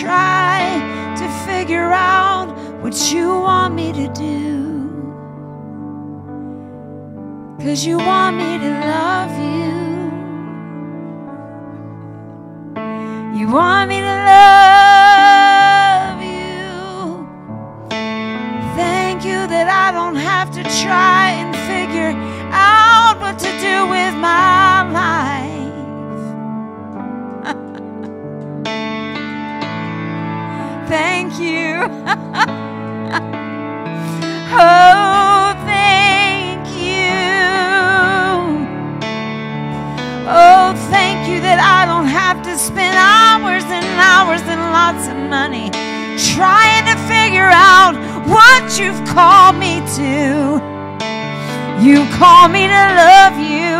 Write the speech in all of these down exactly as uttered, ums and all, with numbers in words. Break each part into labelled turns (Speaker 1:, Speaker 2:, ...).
Speaker 1: try to figure out what you want me to do. 'Cause you want me to love you. You want me to love you. Thank you that I don't have to try and figure out what to do with my life. Thank you. Oh, thank you. Oh, thank you that I don't have to spend hours and hours and lots of money trying to figure out what you've called me to. You call me to love you.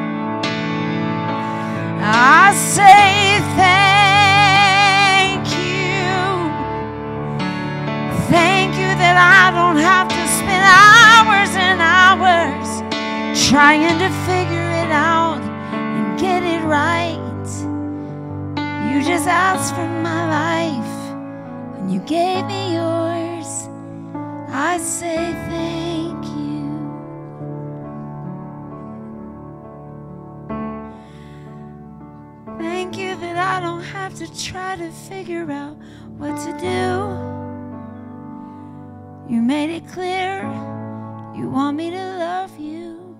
Speaker 1: I say thank you. Thank you that I don't have to spend hours and hours trying to figure it out and get it right. You just asked for my life and you gave me yours. I say thank you. Thank you that I don't have to try to figure out what to do. You made it clear you want me to love you,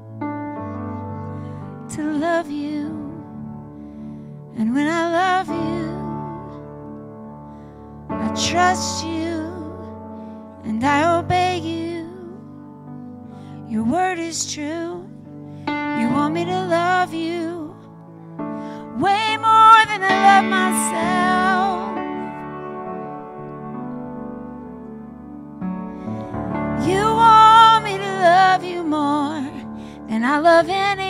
Speaker 1: to love you. And when I love you, I trust you and I obey you. Your word is true. You want me to love you way more than I love myself. You want me to love you more than I love anyone.